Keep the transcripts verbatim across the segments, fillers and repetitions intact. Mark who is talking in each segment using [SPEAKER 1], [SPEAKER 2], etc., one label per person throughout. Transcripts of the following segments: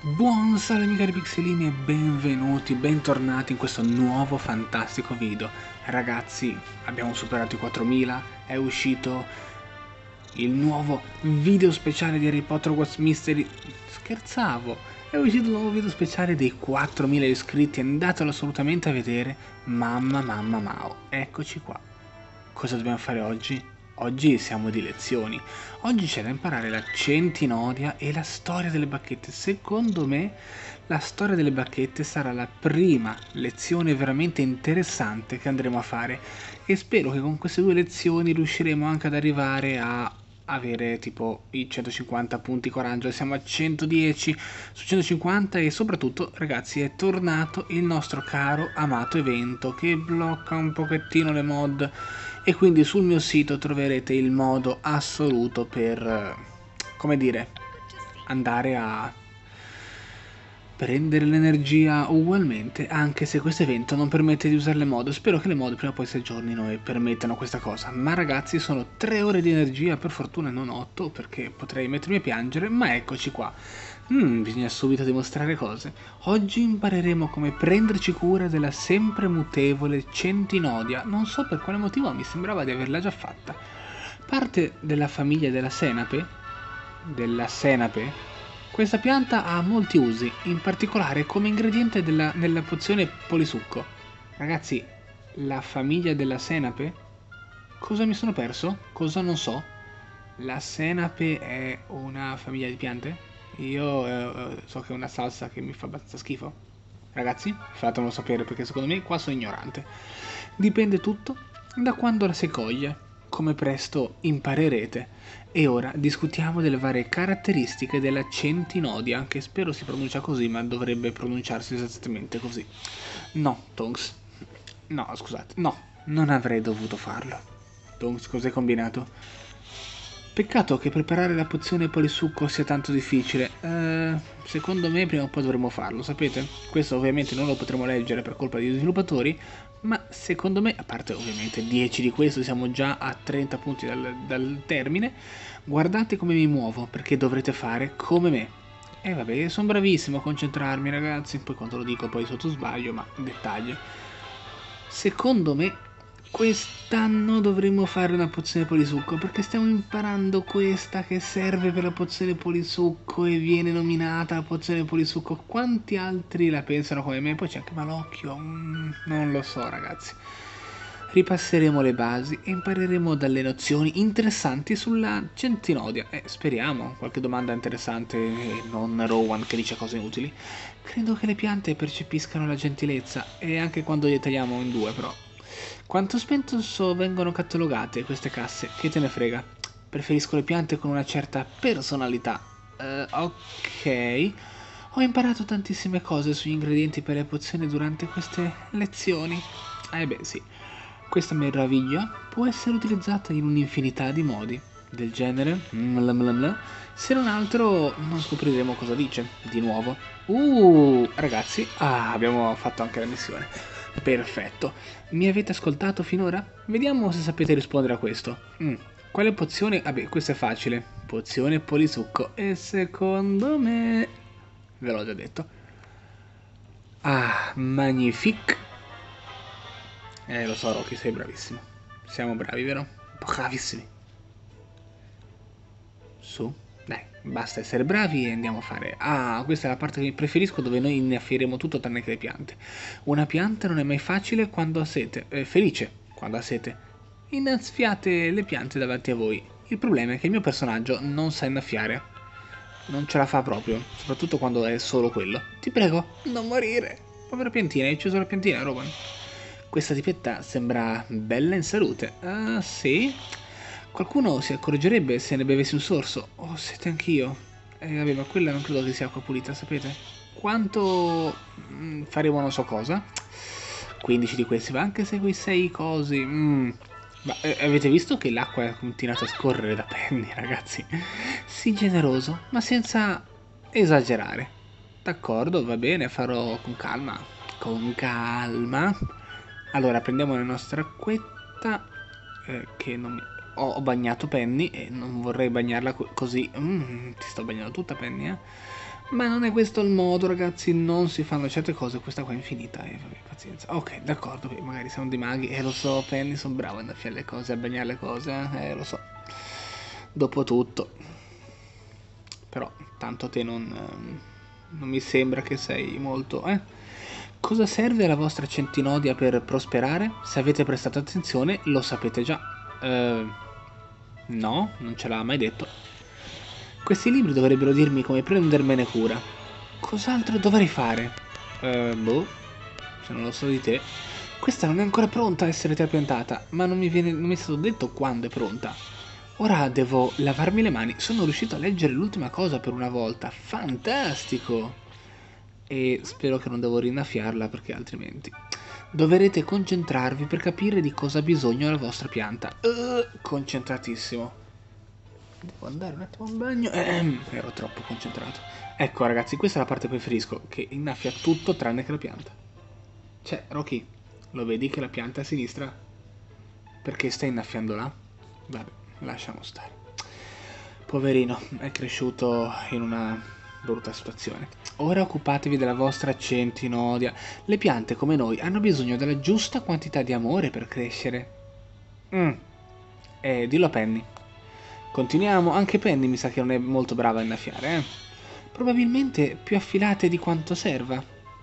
[SPEAKER 1] Buon salve miei cari pixelini e benvenuti, bentornati in questo nuovo fantastico video. Ragazzi, abbiamo superato i quattromila, è uscito il nuovo video speciale di Harry Potter What's Mystery. Scherzavo, è uscito il nuovo video speciale dei quattromila iscritti, andatelo assolutamente a vedere. Mamma mamma mao, eccoci qua. Cosa dobbiamo fare oggi? Oggi siamo di lezioni. Oggi c'è da imparare la centinodia e la storia delle bacchette. Secondo me la storia delle bacchette sarà la prima lezione veramente interessante che andremo a fare e spero che con queste due lezioni riusciremo anche ad arrivare a avere tipo i centocinquanta punti coraggio. Siamo a centodieci su centocinquanta e soprattutto ragazzi è tornato il nostro caro amato evento che blocca un pochettino le mod e quindi sul mio sito troverete il modo assoluto per, come dire, andare a prendere l'energia ugualmente, anche se questo evento non permette di usare le mod. Spero che le mod prima o poi si aggiornino e permettano questa cosa. Ma ragazzi, sono tre ore di energia, per fortuna non otto, perché potrei mettermi a piangere, ma eccoci qua. Mm, bisogna subito dimostrare cose. Oggi impareremo come prenderci cura della sempre mutevole centinodia. Non so per quale motivo, mi sembrava di averla già fatta. Parte della famiglia della senape, della senape, questa pianta ha molti usi, in particolare come ingrediente della, nella pozione polisucco. Ragazzi, la famiglia della senape? Cosa mi sono perso? Cosa non so? La senape è una famiglia di piante? Io eh, so che è una salsa che mi fa abbastanza schifo. Ragazzi, fatemelo sapere perché secondo me qua sono ignorante. Dipende tutto da quando la si coglie, come presto imparerete. E ora discutiamo delle varie caratteristiche della centinodia, che spero si pronuncia così, ma dovrebbe pronunciarsi esattamente così. No, Tonks. No, scusate, no, non avrei dovuto farlo. Tonks, cos'hai combinato? Peccato che preparare la pozione polisucco sia tanto difficile. Eh, secondo me prima o poi dovremo farlo, sapete? Questo ovviamente non lo potremo leggere per colpa degli sviluppatori, ma secondo me, a parte ovviamente dieci di questo, siamo già a trenta punti dal, dal termine, guardate come mi muovo, perché dovrete fare come me. E eh, vabbè, sono bravissimo a concentrarmi ragazzi, poi quando lo dico poi sotto sbaglio, ma dettaglio. Secondo me quest'anno dovremmo fare una pozione polisucco perché stiamo imparando questa che serve per la pozione polisucco e viene nominata la pozione polisucco. Quanti altri la pensano come me? Poi c'è anche Malocchio, mm, non lo so ragazzi. Ripasseremo le basi e impareremo dalle nozioni interessanti sulla centinodia. E eh, speriamo, qualche domanda interessante e non Rowan che dice cose inutili. Credo che le piante percepiscano la gentilezza e anche quando le tagliamo in due però. Quanto spesso vengono catalogate queste casse? Che te ne frega? Preferisco le piante con una certa personalità. Uh, ok. Ho imparato tantissime cose sugli ingredienti per le pozioni durante queste lezioni. Eh beh sì. Questa meraviglia può essere utilizzata in un'infinità di modi. Del genere, mlammla, se non altro non scopriremo cosa dice, di nuovo. Uh, ragazzi, ah, abbiamo fatto anche la missione. Perfetto. Mi avete ascoltato finora? Vediamo se sapete rispondere a questo. Mm. Quale pozione? Vabbè, questo è facile. Pozione polisucco. E secondo me... Ve l'ho già detto. Ah, magnifique. Eh, lo so, Rocky, sei bravissimo. Siamo bravi, vero? Bravissimi. Su, dai, basta essere bravi e andiamo a fare. Ah, questa è la parte che preferisco dove noi innaffieremo tutto tranne che le piante. Una pianta non è mai facile quando ha sete, eh, felice quando ha sete. Innaffiate le piante davanti a voi. Il problema è che il mio personaggio non sa innaffiare. Non ce la fa proprio, soprattutto quando è solo quello. Ti prego, non morire. Povera piantina, hai ucciso la piantina, Rowan. Questa tipetta sembra bella in salute. Ah, sì? Qualcuno si accorgerebbe se ne bevessi un sorso. Oh, siete anch'io. Eh, vabbè, ma quella non credo che sia acqua pulita, sapete? Quanto mm, faremo non so cosa? quindici di questi, ma anche se quei sei cosi... Mm. Ma eh, avete visto che l'acqua è continuata a scorrere da Penny, ragazzi? Sii generoso, ma senza esagerare. D'accordo, va bene, farò con calma. Con calma. Allora, prendiamo la nostra acquetta, eh, che non mi... ho, ho bagnato Penny e non vorrei bagnarla co così. Mm, ti sto bagnando tutta Penny, eh? Ma non è questo il modo, ragazzi, non si fanno certe cose, questa qua è infinita, e eh, vabbè, pazienza. Ok, d'accordo, magari siamo dei maghi, e eh, lo so, Penny, sono bravo a innaffiare le cose, a bagnare le cose, eh, eh lo so. Dopo tutto. Però, tanto a te non, ehm, non mi sembra che sei molto, eh. Cosa serve alla vostra centinodia per prosperare? Se avete prestato attenzione, lo sapete già. Eh, no, non ce l'ha mai detto. Questi libri dovrebbero dirmi come prendermene cura. Cos'altro dovrei fare? Eh, boh, se non lo so di te. Questa non è ancora pronta a essere trapiantata, ma non mi, viene, non mi è stato detto quando è pronta. Ora devo lavarmi le mani. Sono riuscito a leggere l'ultima cosa per una volta. Fantastico! E spero che non devo rinnaffiarla perché altrimenti... Dovrete concentrarvi per capire di cosa ha bisogno la vostra pianta. Uh, concentratissimo. Devo andare un attimo in bagno. Ehm, ero troppo concentrato. Ecco ragazzi, questa è la parte che preferisco, che innaffia tutto tranne che la pianta. Cioè, Rocky, lo vedi che la pianta è a sinistra? Perché stai innaffiando là? Vabbè, lasciamo stare. Poverino, è cresciuto in una brutta situazione. Ora occupatevi della vostra centinodia. Le piante, come noi, hanno bisogno della giusta quantità di amore per crescere. Mm. Eh, dillo a Penny. Continuiamo, anche Penny mi sa che non è molto brava a innaffiare, eh. Probabilmente più affilate di quanto serva.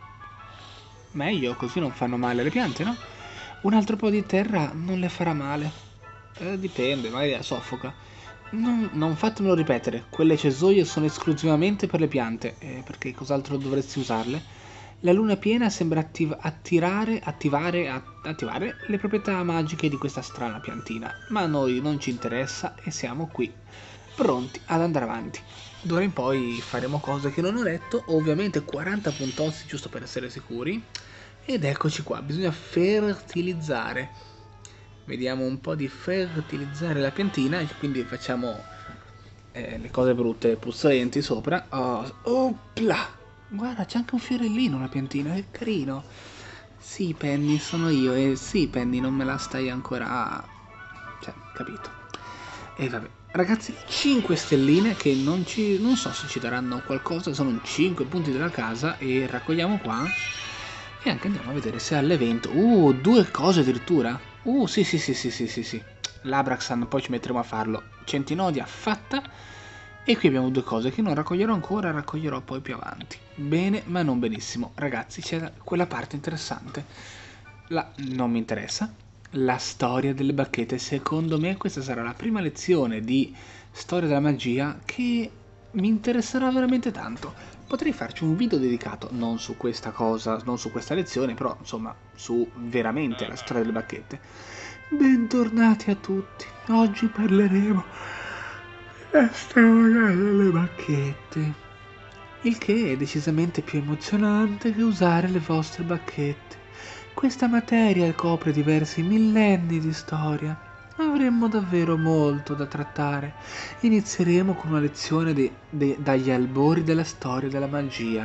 [SPEAKER 1] Meglio, così non fanno male le piante, no? Un altro po' di terra non le farà male. Eh, dipende, magari la soffoca. Non, non fatemelo ripetere, quelle cesoie sono esclusivamente per le piante, eh, perché cos'altro dovresti usarle? La luna piena sembra attiv attirare, attivare, attivare le proprietà magiche di questa strana piantina, ma a noi non ci interessa e siamo qui, pronti ad andare avanti. D'ora in poi faremo cose che non ho letto, ovviamente quaranta puntozzi giusto per essere sicuri, ed eccoci qua, bisogna fertilizzare. Vediamo un po' di fertilizzare la piantina, e quindi facciamo eh, le cose brutte puzzolenti sopra. Oh, opla! Guarda, c'è anche un fiorellino una piantina, che carino. Sì, Penny, sono io, e sì, Penny, non me la stai ancora... Cioè, capito. E vabbè. Ragazzi, cinque stelline che non, ci, non so se ci daranno qualcosa, sono cinque punti della casa e raccogliamo qua. E anche andiamo a vedere se all'evento... Uh, due cose addirittura. Uh, sì, sì, sì, sì, sì, sì, sì. L'Abraxan, poi ci metteremo a farlo. Centinodia fatta. E qui abbiamo due cose che non raccoglierò ancora, raccoglierò poi più avanti. Bene, ma non benissimo. Ragazzi, c'è quella parte interessante. La... non mi interessa. La storia delle bacchette. Secondo me questa sarà la prima lezione di storia della magia che mi interesserà veramente tanto. Potrei farci un video dedicato, non su questa cosa, non su questa lezione, però insomma su veramente la storia delle bacchette. Bentornati a tutti, oggi parleremo della storia delle bacchette, il che è decisamente più emozionante che usare le vostre bacchette. Questa materia copre diversi millenni di storia. Avremmo davvero molto da trattare. Inizieremo con una lezione de, de, dagli albori della storia della magia.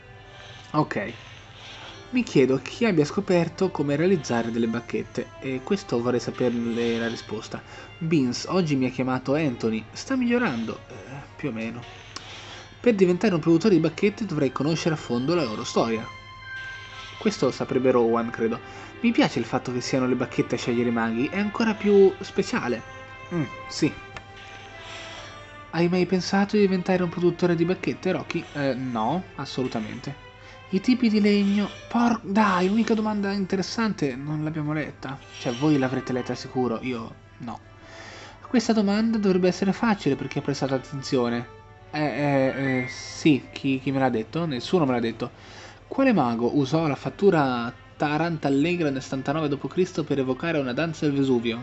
[SPEAKER 1] Ok. Mi chiedo chi abbia scoperto come realizzare delle bacchette, e questo vorrei saperne la risposta. Beans oggi mi ha chiamato Anthony. Sta migliorando, eh, più o meno. Per diventare un produttore di bacchette dovrei conoscere a fondo la loro storia. Questo lo saprebbe Rowan, credo. Mi piace il fatto che siano le bacchette a scegliere i maghi, è ancora più speciale. Mm, sì. Hai mai pensato di diventare un produttore di bacchette, Rocky? Eh, no, assolutamente. I tipi di legno... Por... Dai, l'unica domanda interessante non l'abbiamo letta. Cioè, voi l'avrete letta sicuro, io no. Questa domanda dovrebbe essere facile per chi ha prestato attenzione. Eh, eh, eh sì, chi, chi me l'ha detto? Nessuno me l'ha detto. Quale mago usò la fattura Tarantallegra nel settantanove dopo Cristo per evocare una danza del Vesuvio?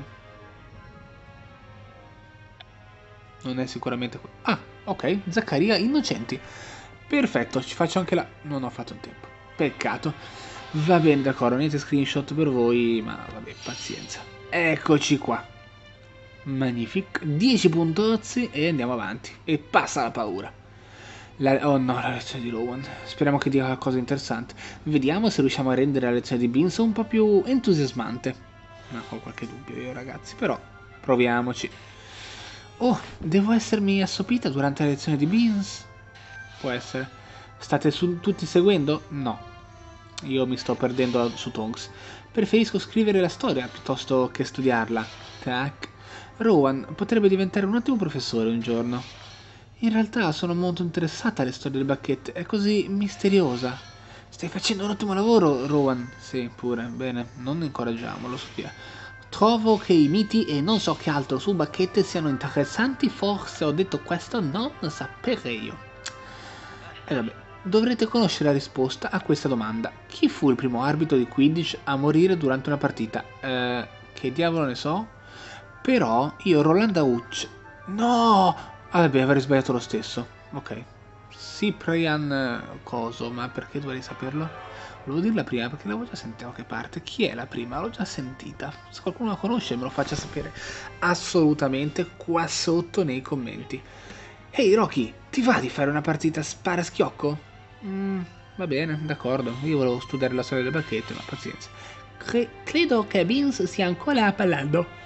[SPEAKER 1] Non è sicuramente quello. Ah, ok, Zaccaria Innocenti. Perfetto, ci faccio anche la... Non ho fatto in tempo. Peccato. Va bene, d'accordo, niente screenshot per voi, ma vabbè, pazienza. Eccoci qua. Magnifico. dieci puntozzi e andiamo avanti. E passa la paura. La... Oh no, la lezione di Rowan. Speriamo che dia qualcosa di interessante. Vediamo se riusciamo a rendere la lezione di Beans un po' più entusiasmante. Ma ho qualche dubbio io, ragazzi, però proviamoci. Oh, devo essermi assopita durante la lezione di Beans? può essere. State su tutti seguendo? No. Io mi sto perdendo su Tonks. Preferisco scrivere la storia piuttosto che studiarla. Tac. Rowan potrebbe diventare un ottimo professore un giorno. In realtà sono molto interessata alle storie delle bacchette, è così misteriosa. Stai facendo un ottimo lavoro, Rowan. Sì, pure, bene, non incoraggiamolo, Sofia. Trovo che i miti e non so che altro su bacchette siano interessanti, forse ho detto questo, non sapere io. E vabbè, dovrete conoscere la risposta a questa domanda. Chi fu il primo arbitro di Quidditch a morire durante una partita? Eh, che diavolo ne so? Però io Rolanda Hutch... No! Ah, vabbè, avrei sbagliato lo stesso. Ok. Cyprian coso, ma perché dovrei saperlo? Volevo dirla prima perché l'avevo già sentita da qualche parte. Chi è la prima? L'ho già sentita. Se qualcuno la conosce me lo faccia sapere assolutamente qua sotto nei commenti. Ehi Rocky, ti va di fare una partita spara schiocco? Mm, va bene, d'accordo. Io volevo studiare la storia delle bacchette, ma pazienza. Cre credo che Beans sia ancora parlando.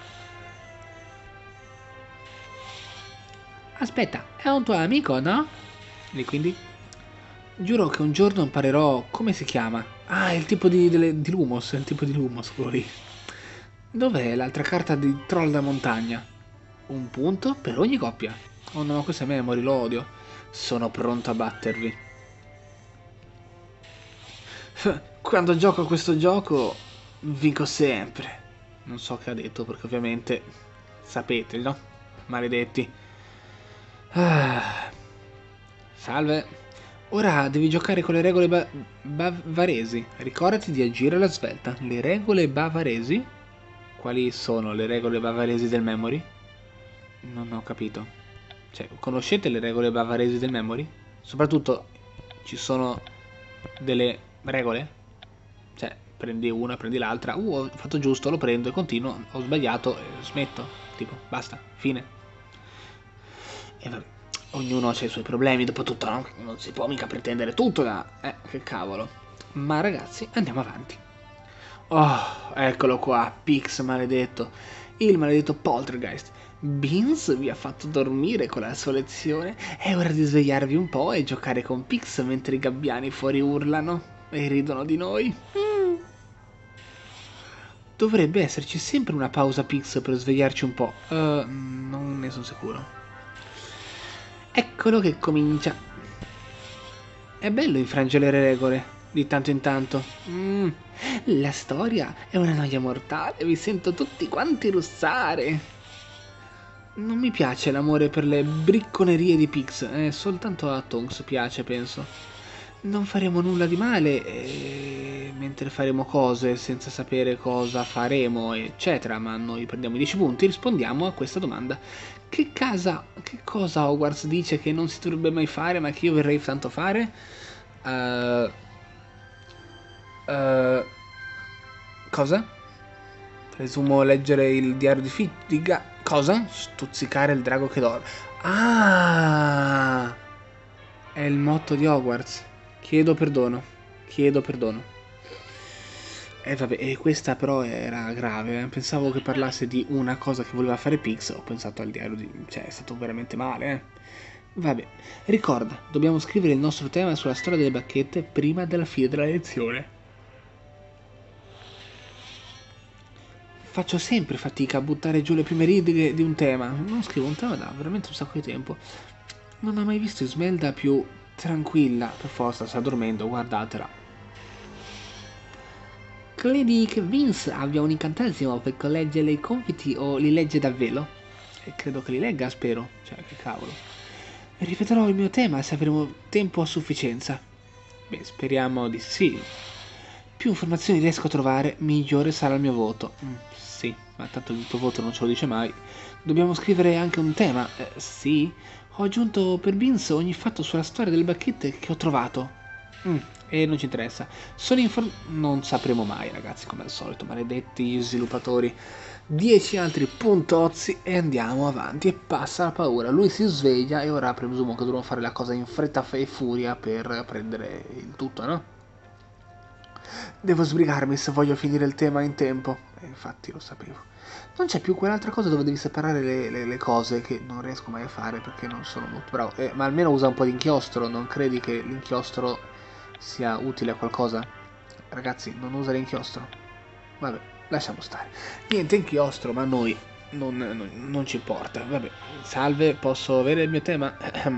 [SPEAKER 1] Aspetta, è un tuo amico, no? E quindi? Giuro che un giorno imparerò come si chiama. Ah, è il tipo di, delle, di Lumos, è il tipo di Lumos quello lì. Dov'è l'altra carta di Troll da montagna? Un punto per ogni coppia. Oh no, questo è memory, lo odio. Sono pronto a battervi. Quando gioco a questo gioco, vinco sempre. Non so che ha detto, perché ovviamente sapete, no? Maledetti. Ah. Salve. Ora devi giocare con le regole ba bavaresi. Ricordati di agire alla svelta. Le regole bavaresi? Quali sono le regole bavaresi del memory? Non ho capito. Cioè, conoscete le regole bavaresi del memory? Soprattutto, ci sono delle regole? Cioè, prendi una, prendi l'altra. Uh, ho fatto giusto, lo prendo e continuo. Ho sbagliato e smetto. Tipo, basta, fine. E vabbè. Ognuno ha i suoi problemi, dopo tutto, no? Non si può mica pretendere tutto da... Eh, che cavolo. Ma ragazzi, andiamo avanti. Oh, eccolo qua, Pix maledetto. Il maledetto Poltergeist. Beans vi ha fatto dormire con la sua lezione. È ora di svegliarvi un po' e giocare con Pix mentre i gabbiani fuori urlano e ridono di noi. Mm. Dovrebbe esserci sempre una pausa Pix per svegliarci un po'. Uh, non ne sono sicuro. Eccolo che comincia. È bello infrangere le regole, di tanto in tanto. Mm, la storia è una noia mortale, vi sento tutti quanti russare. Non mi piace l'amore per le bricconerie di Pix, eh, soltanto a Tonks piace, penso. Non faremo nulla di male eh, mentre faremo cose senza sapere cosa faremo, eccetera, ma noi prendiamo i dieci punti e rispondiamo a questa domanda. Che, casa, che cosa Hogwarts dice che non si dovrebbe mai fare, ma che io vorrei tanto fare? Uh, uh, cosa? Presumo leggere il diario di Fittiga. Cosa? Stuzzicare il drago che dorme. Ah! È il motto di Hogwarts. Chiedo perdono. Chiedo perdono. E eh, vabbè, e questa però era grave. Eh. Pensavo che parlasse di una cosa che voleva fare Pix. Ho pensato al diario di... Cioè, è stato veramente male, eh. Vabbè, ricorda, dobbiamo scrivere il nostro tema sulla storia delle bacchette prima della fine della lezione. Faccio sempre fatica a buttare giù le prime righe di un tema. Non scrivo un tema da veramente un sacco di tempo. Non ho mai visto Ismelda più tranquilla. Per forza, sta dormendo, guardatela. Credi che Vince abbia un incantesimo per correggere i compiti o li legge davvero? E credo che li legga, spero. Cioè, che cavolo. Ripeterò il mio tema se avremo tempo a sufficienza. Beh, speriamo di sì. Più informazioni riesco a trovare, migliore sarà il mio voto. Mm, sì, ma tanto il tuo voto non ce lo dice mai. Dobbiamo scrivere anche un tema. Eh, sì? Ho aggiunto per Beans ogni fatto sulla storia delle bacchette che ho trovato. Mm, e non ci interessa. Sono inform... Non sapremo mai, ragazzi, come al solito, maledetti sviluppatori. dieci altri puntozzi e andiamo avanti. E passa la paura. Lui si sveglia e ora presumo che dovremo fare la cosa in fretta e furia per prendere il tutto, no? Devo sbrigarmi se voglio finire il tema in tempo. E infatti lo sapevo. Non c'è più quell'altra cosa dove devi separare le, le- le cose che non riesco mai a fare perché non sono molto bravo. Eh, ma almeno usa un po' di inchiostro, non credi che l'inchiostro sia utile a qualcosa? Ragazzi, non usa l'inchiostro. Vabbè, lasciamo stare. Niente inchiostro, ma a noi non, non- non ci importa. Vabbè, salve, posso avere il mio tema?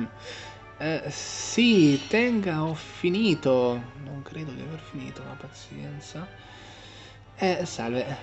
[SPEAKER 1] Eh, sì, tenga, ho finito. Non credo di aver finito, ma pazienza. Eh, salve.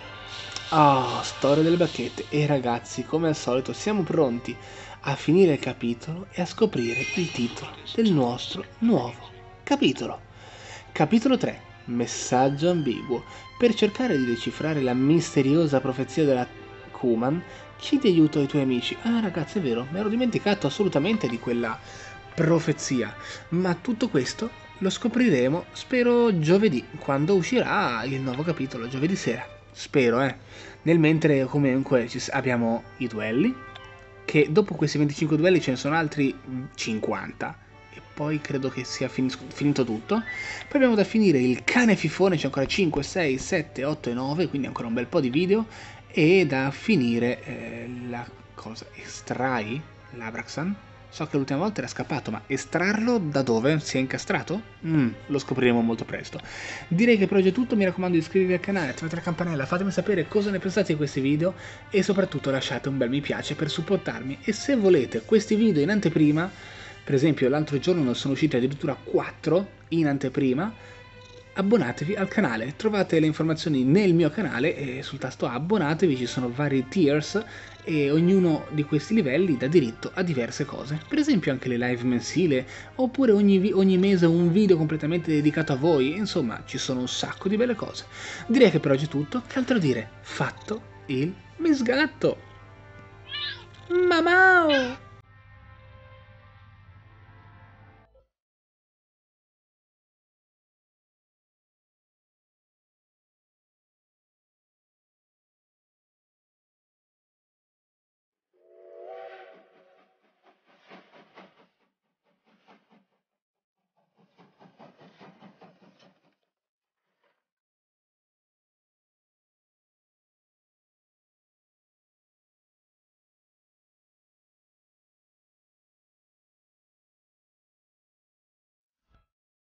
[SPEAKER 1] Ah, storia delle bacchette. E ragazzi, come al solito, siamo pronti a finire il capitolo e a scoprire il titolo del nostro nuovo capitolo. Capitolo tre. Messaggio ambiguo. Per cercare di decifrare la misteriosa profezia della Kuman, chiedi aiuto ai tuoi amici. Ah, ragazzi, è vero, mi ero dimenticato assolutamente di quella profezia. Ma tutto questo lo scopriremo, spero, giovedì, quando uscirà il nuovo capitolo, giovedì sera. Spero, eh. Nel mentre, comunque, ci s- abbiamo i duelli, che dopo questi venticinque duelli ce ne sono altri cinquanta. E poi credo che sia fin- finito tutto. Poi abbiamo da finire il cane fifone, c'è ancora cinque, sei, sette, otto e nove, quindi ancora un bel po' di video. E da finire eh, la cosa, estrai l'Abraxan. So che l'ultima volta era scappato, ma estrarlo da dove? Si è incastrato? Mm, lo scopriremo molto presto. Direi che per oggi è tutto, mi raccomando di iscrivervi al canale, attivate la campanella, fatemi sapere cosa ne pensate di questi video e soprattutto lasciate un bel mi piace per supportarmi. E se volete questi video in anteprima, per esempio l'altro giorno ne sono usciti addirittura quattro in anteprima, abbonatevi al canale, trovate le informazioni nel mio canale e sul tasto abbonatevi ci sono vari tiers e ognuno di questi livelli dà diritto a diverse cose, per esempio anche le live mensili oppure ogni, ogni mese un video completamente dedicato a voi, insomma ci sono un sacco di belle cose. Direi che per oggi è tutto, che altro dire, fatto il misgatto! Mamao!